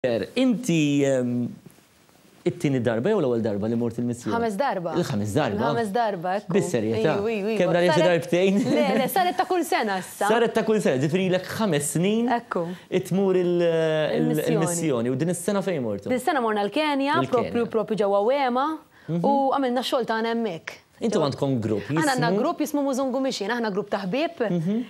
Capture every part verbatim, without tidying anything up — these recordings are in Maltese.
Inti it-tieni darba jew l-ewwel darba li mort il-missjoni? Ħames darba. Il-ħames darba? Ħames darba, ekku. Bis-serjetà. Kemm rajt darbtejn? Le, le, saret ta' kull sena issa. Saret ta' kull sena, ġifieri lek ħames snin. Ekku. Itmur il-missjoni. U din is-sena fejn mortu? Din is-sena morna l-Kenja, propju propju ġewwa Wema, u għamilna xogħol tagħna hemmhekk. Intom għandkom grupp. Aħna għandna grupp jismu Mużungu Mixin, aħna grupp ta' ħbieb.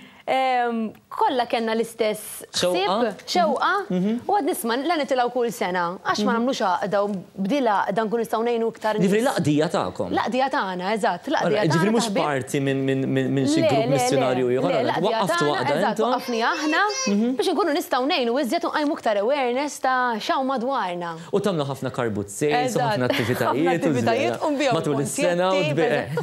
Kolla kena l-istess ħsieb, xewqa, u għad nisma la nitilgħu kull sena, għax ma nagħmlux għaqda u bdila dan kun nistgħu ngħinu iktar nies. Ġifieri laqdija tagħkom. Laqdija tagħna, eżatt, laqdija tagħna. Ġifieri mhux parti minn xi grupp missjonarju ieħor. Waqaftu għaqda intom. Waqafni aħna biex inkunu nistgħu ngħinu iżjed nqajmu iktar awareness ta' xaw madwarna. U tagħmlu ħafna karbuzzejn, ħafna attivitajiet matul is-sena u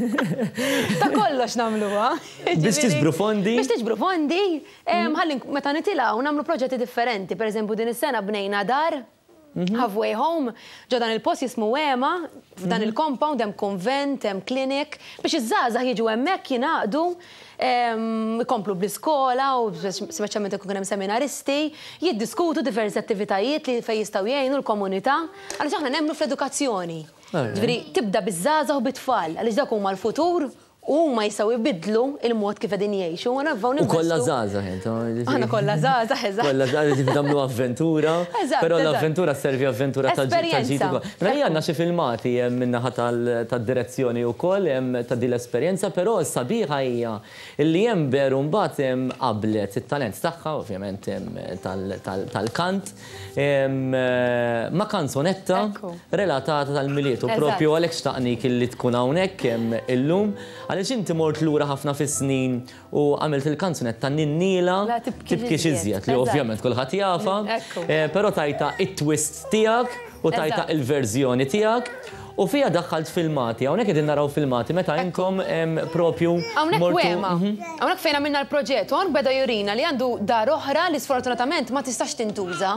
ta' kollox nagħmluha. Biex tiġbru fondi. Biex tiġbru fondi. Ħalli meta nitilgħu nagħmlu proġetti differenti. Pereżempju din is-sena bnejna dar halfway home, ġo dan il-post jismu Wema, f'dan il-compound hemm konvent, hemm klinik, biex iż-żgħażagħ jiġu hemmhekk jingħaqdu, ikomplu bl-iskola u speċjalment ikun hemm seminaristi, jiddiskutu diversi attivitajiet li fejn jistgħu jgħinu l-komunità, għaliex aħna nemmnu fl-edukazzjoni. Ġifieri tibda biż-żgħażagħ u bit-tfal, għaliex dak huma l-futur. U ma jisaw ibidlu il-mod kif qegħdin jgħixu. U kollha żgħażagħ int. Aħna kollha żgħażagħ, eżatt. Kollha żgħażagħ ġifieri tagħmlu avventura, però l-avventura sservi avventura ta' ġid ukoll. Rajja għandna xi filmati hemm min-naħa tad-direzzjoni wkoll hemm ta' din l-esperjenza, però s-sabiħa hija li hemm veru mbagħad qablet it-talent tagħha ovvjament tal-kant ma' kanzunetta relatata tal-milietu propju għalhekk xtaqnik illi tkun hawnhekk illum. Għaliex inti mort lura ħafna fis-snin u għamilt il-kanzunetta Ninnila tibkix iżjed li ovvjament kulħadd jafa, però tajta it-twist tiegħek u tajta il-verżjoni tiegħek u fija daħħalt filmati, hawnhekk qegħdin naraw filmati meta intom propju hawnhekk Wema. Hawnhekk fejn għamilna l-proġett u hawn beda jurina li għandu dar oħra li sfortunatament ma tistax tintuża.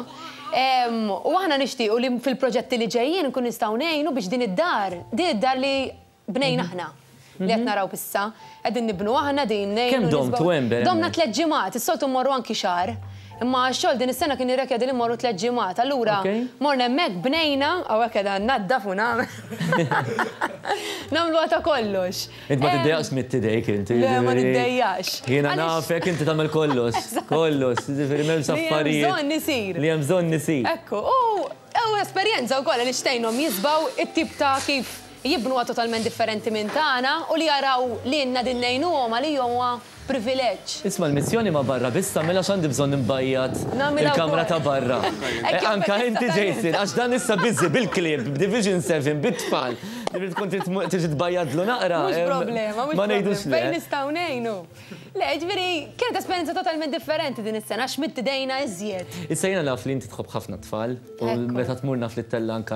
U aħna nixtiequ li fil-proġetti li ġejjin nkun nistgħu ngħinu biex din id-dar, din id-dar li bnejna aħna. Li qed naraw issa, qegħdin nibnu aħna din ngħinu. Kemm domtu hemm bera? Domna tliet ġimgħat, is-soltu mmorru anki xahar. Imma x-xogħol din is-sena kien irrekjedi li mmorru tliet ġimgħat. Allura morna hemmhekk bnejna hawnhekk qiegħda naddaf u nagħmel. Nagħmluha ta' kollox. Int ma tiddejjaqx mit-tidejk inti. Le ma niddejjaqx. Jiena nafek inti tagħmel kollox. Kollox, jiġifieri m'hemmx affarijiet. Li hemm bżonn isir. Li hemm bżonn isir. Ekku, u esperjenza wkoll li xtejnhom jisbaw it-tip ta' kif jibnuha totalment differenti minn tagħna u li jaraw li jenna din ngħinuhom għalihom huwa privileġġ. Isma' l-missjoni ma' barra biss tagħmilha x'għandi bżonn imbajjat il-kamra ta' barra. Anke inti Jason, għax dan issa biżi bil-klib, b'Division seven, bit-tfal. Tkun tiġi tbajjadlu naqra. Mhux problema, mhux problema. Fejn nistgħu ngħinu. Le, ġifieri kienet esperjenza totalment differenti din is-sena għax mittidejna iżjed. Issa jiena naf li inti tħobb ħafna tfal u meta tmur naf li tella anke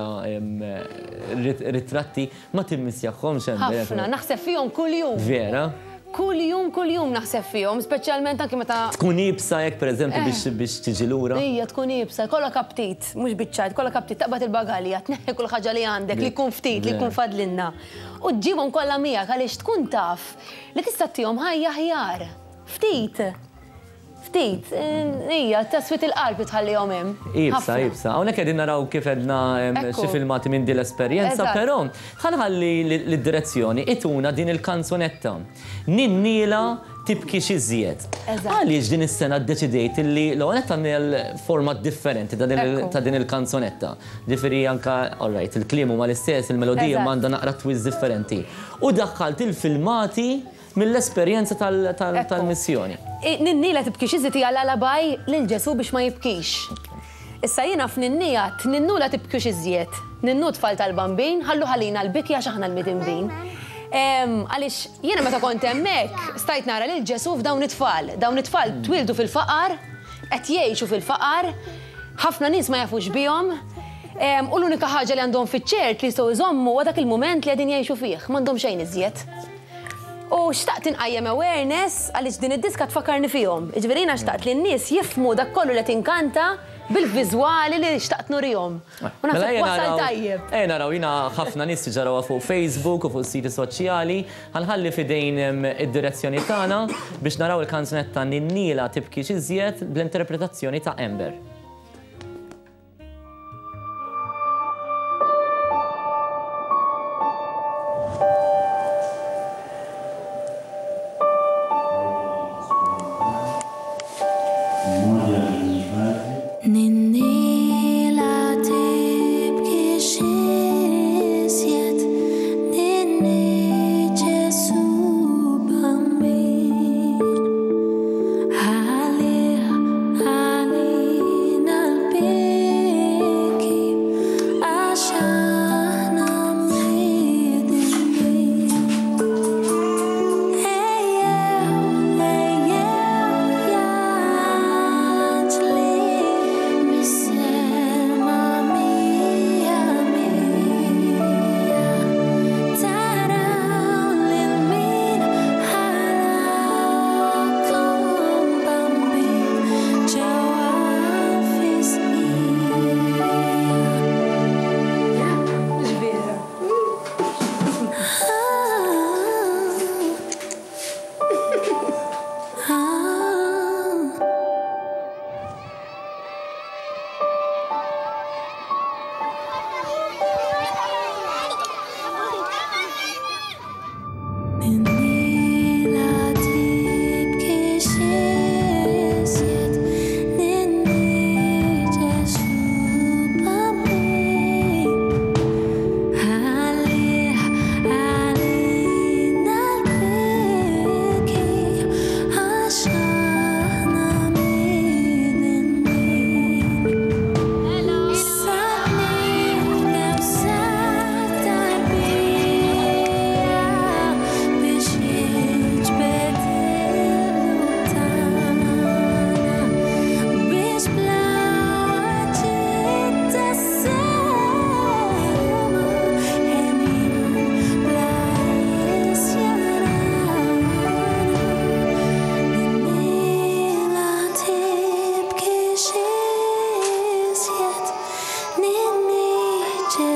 ritratti ma timmissjahomx hemm. Ħafna, naħseb fihom kuljum. Vera? Kuljum, kuljum naħseb fihom, speċjalment anke meta. Tkun ibsa jekk pereżempju biex tiġi lura. Ija tkun ibsa, kollha kaptit, mhux biċċajt, kollha kaptit taqbad il-bagalja, tneħħi kull ħaġa li għandek li jkun ftit, li jkun fadlinna. U tġibhom kollha miegħek għaliex tkun taf li tista' tihom ħajja ħjar. Ftit. Ftit, ija, taswit il-qalb tħallihom hemm. Ibsa, ibsa. Hawnhekk qegħdin naraw kif għedna xi filmati minn din l-esperjenza, però ħalħalli l-direzzjoni ituna din il-kanzunetta. Ninnila tibkix iżjed. Għaliex din is-sena ddeċidejt li l-għonet tagħmel format differenti ta' din il-kanzunetta. Ġifieri anke, all right, il-kliem huma l-istess, il-melodija m'għandha naqra twist differenti. U daħħalt il-filmati mill-esperjenza tal-missjoni. Ninnila tibkix iżjed hija l-alabaj lil Ġesu biex ma jibkix. Issa jiena f'Ninnijat, ninnula tibkix iżjed. Ninnu tfal tal-bambin, ħallu ħalina l-bikja x'aħna l-mitinbin. Għaliex jiena meta kont hemmhekk stajt nara lil Ġesu f'dawn it-tfal. Dawn it-tfal twildu fil-faqar, qed jgħixu fil-faqar, ħafna nies ma jafux bihom. U l-unika ħaġa li għandhom fiċ-ċert li jistgħu jżommu huwa dak il-mument li qegħdin jgħixu fih, m'għandhom xejn iżjed. U xtaqt inqajjem awareness għaliex din id-diska tfakkarni fihom. Ġifieri xtaqt li n-nies jifhmu dak kollu li tinkanta bil-viżwali li xtaqt nurihom. U naħseb wasal tajjeb. Ejja naraw jiena ħafna nies ġarawha fuq Facebook u fuq siti soċjali, ħalħalli fidejn id-direzzjoni tagħna biex naraw il-kanzunetta Ninnila tibkix iżjed bl-interpretazzjoni ta' Ember.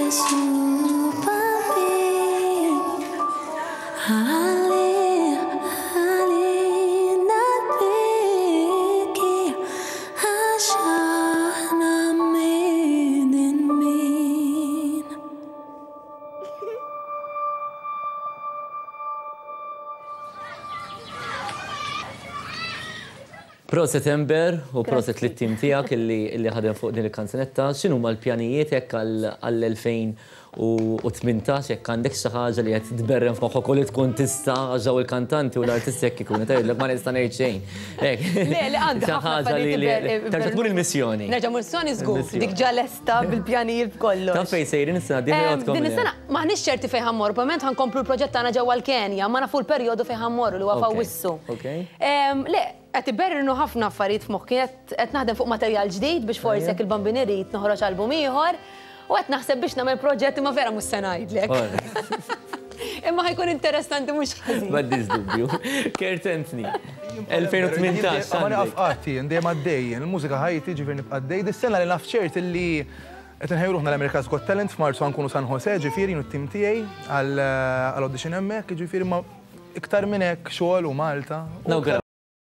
Proset Ember u proset li tim tijak illi ħadem fuq din il-kanzunetta, xinu ma l-pjanijiet jekk għall-elfejn u tmintax jekk għandek xi ħaġa li qed tberren f'moħħok u li tkun tista' ġew il-kantanti u l-artisti jekk ikunu tgħidlek ma nista' ngħid xejn. Le, li għandha xi ħaġa li terġa' tkun il-missjoni. Nerġa' missjoni żgur, dik ġa lesta bil-pjanijiet kollox. Ta' fejn sejrin is-sena din jgħodkom. Din is-sena maħniex ċerti fejn ħammor, ovvjament ħankomplu l-proġett tagħna ġewwa l-Kenja, ma nafu l-perjodu fejn ħammorru li huwa f'Awwissu. Le, qed iberrinu ħafna affarijiet f'moħħi, qed naħdem fuq materjal ġdid biex forsi jekk il-Bambini Rrid noħroġ album ieħor. U għet naħseb biex namel proġett imma vera mus se ngħidlek. Imma ħajkun interessanti mhux ħażin. M'għandix dubju. Kert Anthony. elfejn u tmintax. Ma naqaf qati, ndejjem għaddej, il-mużika ħajti ġifier nibqa' għaddej. Dis-sena li naf ċert illi qed inħejruħna l-America's Got Talent f'Marzu nkunu San Jose ġifieri u t-tim tiegħi għall-audition hemmhekk, ġifieri ma iktar minn hekk xogħol u Malta. Nawgura